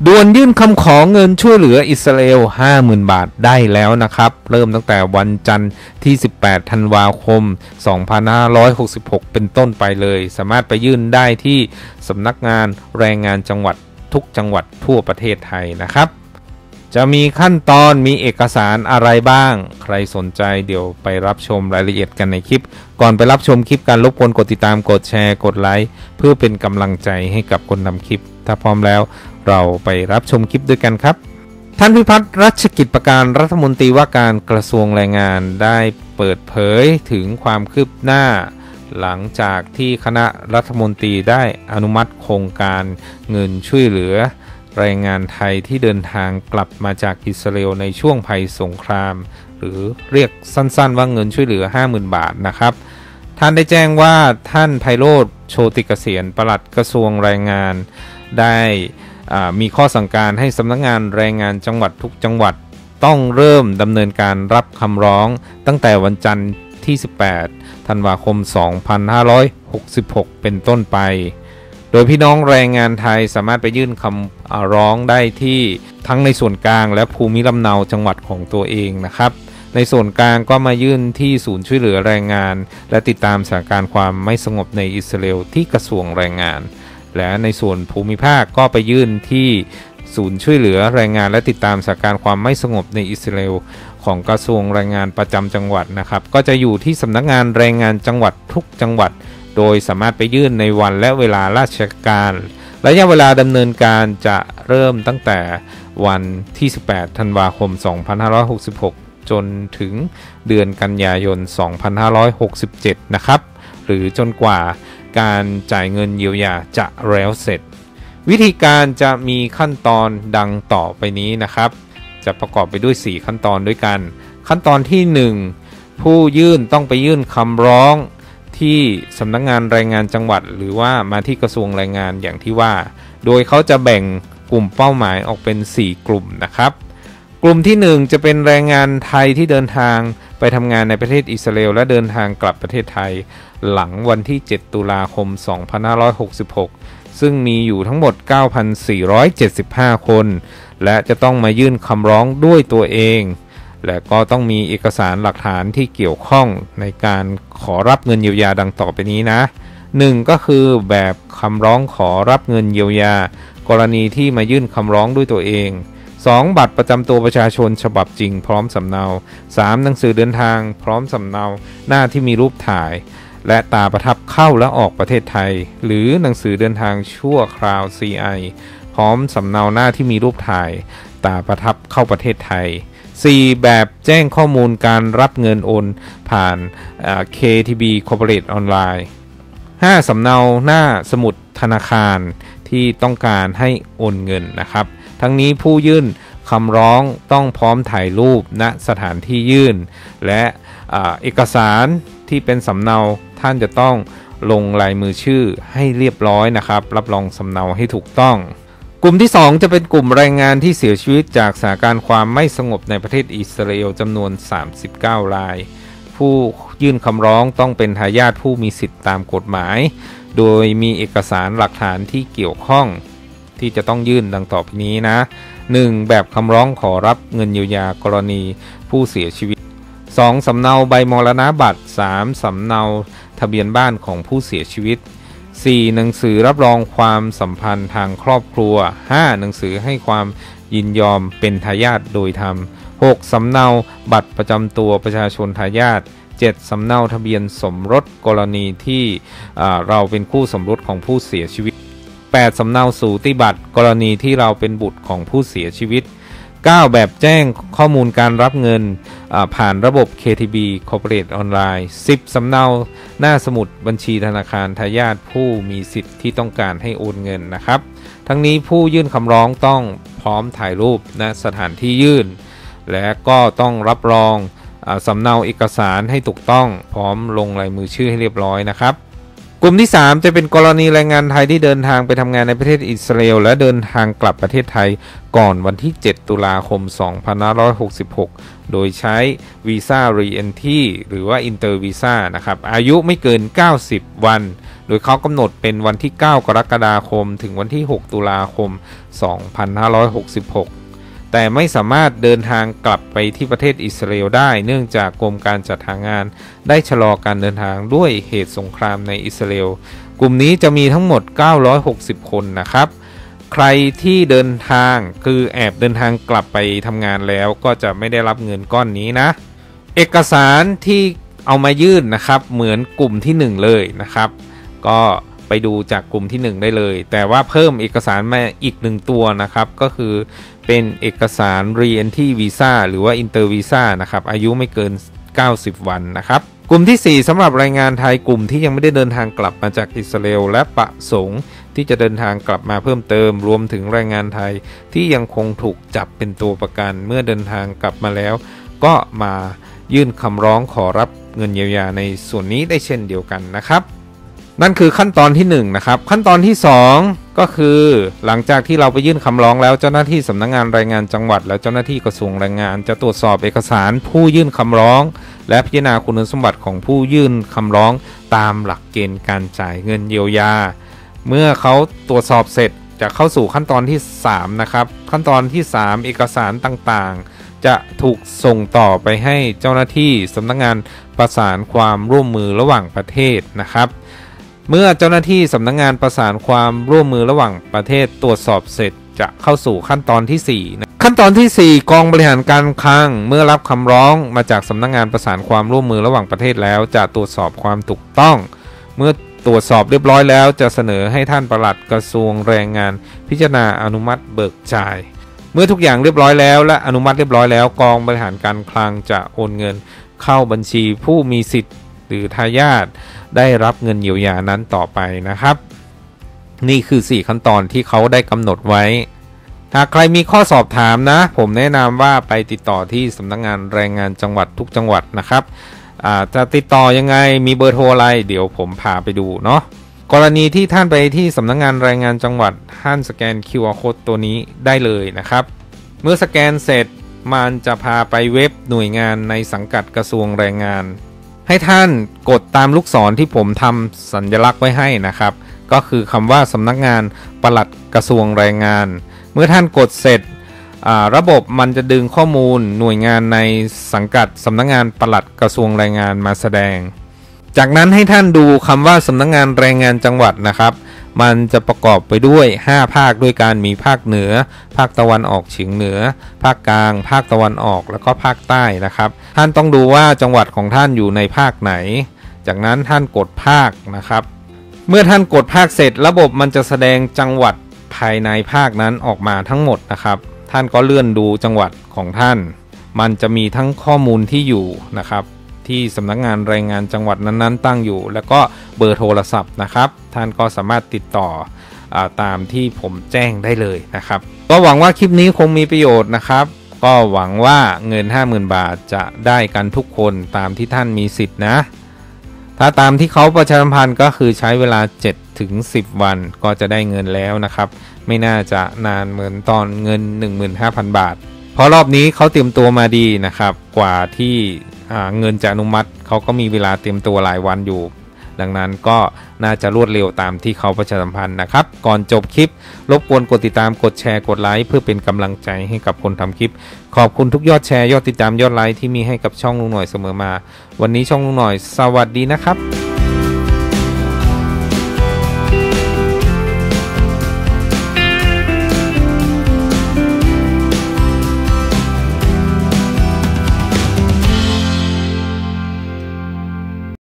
ด่วนยื่นคำขอเงินช่วยเหลืออิสราเอล 50,000 บาทได้แล้วนะครับเริ่มตั้งแต่วันจันทร์ที่ 18 ธันวาคม 2566 เป็นต้นไปเลยสามารถไปยื่นได้ที่สำนักงานแรงงานจังหวัดทุกจังหวัดทั่วประเทศไทยนะครับจะมีขั้นตอนมีเอกสารอะไรบ้างใครสนใจเดี๋ยวไปรับชมรายละเอียดกันในคลิปก่อนไปรับชมคลิปการรบกวนกดติดตามกดแชร์กดไลค์เพื่อเป็นกำลังใจให้กับคนทำคลิปถ้าพร้อมแล้วเราไปรับชมคลิปด้วยกันครับท่านพิพัฒน์รัชกิจประการรัฐมนตรีว่าการกระทรวงแรงงานได้เปิดเผยถึงความคืบหน้าหลังจากที่คณะรัฐมนตรีได้อนุมัติโครงการเงินช่วยเหลือแรงงานไทยที่เดินทางกลับมาจากอิสราเอลในช่วงภัยสงครามหรือเรียกสั้นๆว่าเงินช่วยเหลือ 50,000 บาทนะครับท่านได้แจ้งว่าท่านไพโรจน์โชติเกษียณปลัดกระทรวงแรงงานได้มีข้อสั่งการให้สำนักงานแรงงานจังหวัดทุกจังหวัดต้องเริ่มดำเนินการรับคำร้องตั้งแต่วันจันทร์ที่ 18 ธันวาคม 2566 เป็นต้นไปโดยพี่น้องแรงงานไทยสามารถไปยื่นคำร้องได้ที่ทั้งในส่วนกลางและภูมิลำเนาจังหวัดของตัวเองนะครับในส่วนกลางก็มายื่นที่ศูนย์ช่วยเหลือแรงงานและติดตามสถานการณ์ความไม่สงบในอิสราเอลที่กระทรวงแรงงานและในส่วนภูมิภาคก็ไปยื่นที่ศูนย์ช่วยเหลือแรงงานและติดตามสถานการณ์ความไม่สงบในอิสราเอลของกระทรวงแรงงานประจำจังหวัดนะครับก็จะอยู่ที่สำนักงานแรงงานจังหวัดทุกจังหวัดโดยสามารถไปยื่นในวันและเวลาราชการระยะเวลาดำเนินการจะเริ่มตั้งแต่วันที่ 18 ธันวาคม 2566 จนถึงเดือนกันยายน 2567 นะครับหรือจนกว่าการจ่ายเงินเยียวยาจะแล้วเสร็จวิธีการจะมีขั้นตอนดังต่อไปนี้นะครับจะประกอบไปด้วย4ขั้นตอนด้วยกันขั้นตอนที่1ผู้ยื่นต้องไปยื่นคำร้องที่สำนักงานแรงงานจังหวัดหรือว่ามาที่กระทรวงแรงงานอย่างที่ว่าโดยเขาจะแบ่งกลุ่มเป้าหมายออกเป็น4กลุ่มนะครับกลุ่มที่1จะเป็นแรงงานไทยที่เดินทางไปทำงานในประเทศอิสราเอลและเดินทางกลับประเทศไทยหลังวันที่7ตุลาคม 2566 ซึ่งมีอยู่ทั้งหมด 9,475 คนและจะต้องมายื่นคำร้องด้วยตัวเองและก็ต้องมีเอกสารหลักฐานที่เกี่ยวข้องในการขอรับเงินเยียวยาดังต่อไปนี้นะ1ก็คือแบบคำร้องขอรับเงินเยียวยากรณีที่มายื่นคำร้องด้วยตัวเอง2บัตรประจำตัวประชาชนฉบับจริงพร้อมสำเนา3หนังสือเดินทางพร้อมสำเนาหน้าที่มีรูปถ่ายและตาประทับเข้าและออกประเทศไทยหรือหนังสือเดินทางชั่วคราว CI พร้อมสำเนาหน้าที่มีรูปถ่ายตาประทับเข้าประเทศไทย4แบบแจ้งข้อมูลการรับเงินโอนผ่านKTB Corporate Online 5สำเนาหน้าสมุดธนาคารที่ต้องการให้โอนเงินนะครับทั้งนี้ผู้ยื่นคำร้องต้องพร้อมถ่ายรูปณสถานที่ยื่นและเอกสารที่เป็นสำเนาท่านจะต้องลงลายมือชื่อให้เรียบร้อยนะครับรับรองสำเนาให้ถูกต้องกลุ่มที่2จะเป็นกลุ่มแรงงานที่เสียชีวิตจากสถานการณ์ความไม่สงบในประเทศอิสราเอลจำนวน39รายผู้ยื่นคำร้องต้องเป็นทายาทผู้มีสิทธิตามกฎหมายโดยมีเอกสารหลักฐานที่เกี่ยวข้องที่จะต้องยื่นดังต่อไปนี้นะ1แบบคำร้องขอรับเงินเยียวยากรณีผู้เสียชีวิต2สำเนาใบมรณบัตร3สำเนาทะเบียนบ้านของผู้เสียชีวิต4หนังสือรับรองความสัมพันธ์ทางครอบครัว5หนังสือให้ความยินยอมเป็นทายาทโดยธรรม6สำเนาบัตรประจำตัวประชาชนทายาท7สำเนาทะเบียนสมรสกรณีที่เราเป็นคู่สมรสของผู้เสียชีวิต8สำเนาสูติบัตรกรณีที่เราเป็นบุตรของผู้เสียชีวิต9แบบแจ้งข้อมูลการรับเงินผ่านระบบ KTB Corporate Online 10สำเนาหน้าสมุดบัญชีธนาคารทายาทผู้มีสิทธิ์ที่ต้องการให้โอนเงินนะครับทั้งนี้ผู้ยื่นคำร้องต้องพร้อมถ่ายรูปณสถานที่ยื่นและก็ต้องรับรองสำเนาเอกสารให้ถูกต้องพร้อมลงลายมือชื่อให้เรียบร้อยนะครับกลุ่มที่3จะเป็นกรณีแรงงานไทยที่เดินทางไปทำงานในประเทศอิสราเอลและเดินทางกลับประเทศไทยก่อนวันที่7ตุลาคม 2566 โดยใช้วีซ่า Re-Entry หรือว่า Inter Visa นะครับอายุไม่เกิน90วันโดยเขากำหนดเป็นวันที่ 9 กรกฎาคมถึงวันที่ 6 ตุลาคม 2566 แต่ไม่สามารถเดินทางกลับไปที่ประเทศอิสราเอลได้เนื่องจากกรมการจัดหางานได้ชะลอการเดินทางด้วยเหตุสงครามในอิสราเอลกลุ่มนี้จะมีทั้งหมด 960 คนนะครับใครที่เดินทางคือแอบเดินทางกลับไปทำงานแล้วก็จะไม่ได้รับเงินก้อนนี้นะเอกสารที่เอามายื่นนะครับเหมือนกลุ่มที่1เลยนะครับก็ไปดูจากกลุ่มที่1ได้เลยแต่ว่าเพิ่มเอกสารมาอีก1ตัวนะครับก็คือเป็นเอกสาร Re-entry Visa หรือว่า Inter Visa นะครับอายุไม่เกิน90 วันนะครับกลุ่มที่4สำหรับแรงงานไทยกลุ่มที่ยังไม่ได้เดินทางกลับมาจากอิสราเอลและประสงค์ที่จะเดินทางกลับมาเพิ่มเติมรวมถึงแรงงานไทยที่ยังคงถูกจับเป็นตัวประกันเมื่อเดินทางกลับมาแล้วก็มายื่นคำร้องขอรับเงินเยียวยาในส่วนนี้ได้เช่นเดียวกันนะครับนั่นคือขั้นตอนที่1นะครับขั้นตอนที่2ก็คือหลังจากที่เราไปยื่นคำร้องแล้วเจ้าหน้าที่สำนักงานแรงงานจังหวัดและเจ้าหน้าที่กระทรวงแรงงานจะตรวจสอบเอกสารผู้ยื่นคำร้องและพิจารณาคุณสมบัติของผู้ยื่นคำร้องตามหลักเกณฑ์การจ่ายเงินเยียวยาเมื่อเขาตรวจสอบเสร็จจะเข้าสู่ขั้นตอนที่3นะครับขั้นตอนที่3เอกสารต่างๆจะถูกส่งต่อไปให้เจ้าหน้าที่สำนักงานประสานความร่วมมือระหว่างประเทศนะครับเมื่อเจ้าหน้าที่สำนักงานประสานความร่วมมือระหว่างประเทศตรวจสอบเสร็จจะเข้าสู่ขั้นตอนที่4ขั้นตอนที่4กองบริหารการคลังเมื่อรับคำร้องมาจากสำนักงานประสานความร่วมมือระหว่างประเทศแล้วจะตรวจสอบความถูกต้องเมื่อตรวจสอบเรียบร้อยแล้วจะเสนอให้ท่านปลัดกระทรวงแรงงานพิจารณาอนุมัติเบิกจ่ายเมื่อทุกอย่างเรียบร้อยแล้วและอนุมัติเรียบร้อยแล้วกองบริหารการคลังจะโอนเงินเข้าบัญชีผู้มีสิทธิ์หรือทายาทได้รับเงินเยียวยานั้นต่อไปนะครับนี่คือ4ขั้นตอนที่เขาได้กำหนดไว้หากใครมีข้อสอบถามนะผมแนะนำว่าไปติดต่อที่สำนักงานแรงงานจังหวัดทุกจังหวัดนะครับจะติดต่อยังไงมีเบอร์โทรอะไรเดี๋ยวผมพาไปดูเนาะกรณีที่ท่านไปที่สำนักงานแรงงานจังหวัดท่านสแกน QR Code ตัวนี้ได้เลยนะครับเมื่อสแกนเสร็จมันจะพาไปเว็บหน่วยงานในสังกัดกระทรวงแรงงานให้ท่านกดตามลูกศรที่ผมทำสัญลักษณ์ไว้ให้นะครับก็คือคำว่าสำนักงานปลัดกระทรวงแรงงานเมื่อท่านกดเสร็จระบบมันจะดึงข้อมูลหน่วยงานในสังกัดสำนักงานปลัดกระทรวงแรงงานมาแสดงจากนั้นให้ท่านดูคำว่าสำนักงานแรงงานจังหวัดนะครับมันจะประกอบไปด้วย5ภาคด้วยการมีภาคเหนือภาคตะวันออกเฉียงเหนือภาคกลางภาคตะวันออกแล้วก็ภาคใต้นะครับท่านต้องดูว่าจังหวัดของท่านอยู่ในภาคไหนจากนั้นท่านกดภาคนะครับเมื่อท่านกดภาคเสร็จระบบมันจะแสดงจังหวัดภายในภาคนั้นออกมาทั้งหมดนะครับท่านก็เลื่อนดูจังหวัดของท่านมันจะมีทั้งข้อมูลที่อยู่นะครับที่สำนักงานแรงงานจังหวัดนั้นๆตั้งอยู่แล้วก็เบอร์โทรศัพท์นะครับท่านก็สามารถติดต่อตามที่ผมแจ้งได้เลยนะครับก็หวังว่าคลิปนี้คงมีประโยชน์นะครับก็หวังว่าเงิน 50,000 บาทจะได้กันทุกคนตามที่ท่านมีสิทธินะถ้าตามที่เขาประชาสัมพันธ์ก็คือใช้เวลา 7-10 วันก็จะได้เงินแล้วนะครับไม่น่าจะนานเหมือนตอนเงิน 15,000 บาทเพราะรอบนี้เขาเตรียมตัวมาดีนะครับกว่าที่เงินจะอนุมัติเขาก็มีเวลาเตรียมตัวหลายวันอยู่ดังนั้นก็น่าจะรวดเร็วตามที่เขาประชาสัมพันธ์นะครับก่อนจบคลิปรบกวนกดติดตามกดแชร์กดไลค์เพื่อเป็นกำลังใจให้กับคนทำคลิปขอบคุณทุกยอดแชร์ยอดติดตามยอดไลค์ที่มีให้กับช่องลุงหน่อยเสมอมาวันนี้ช่องลุงหน่อยสวัสดีนะครับ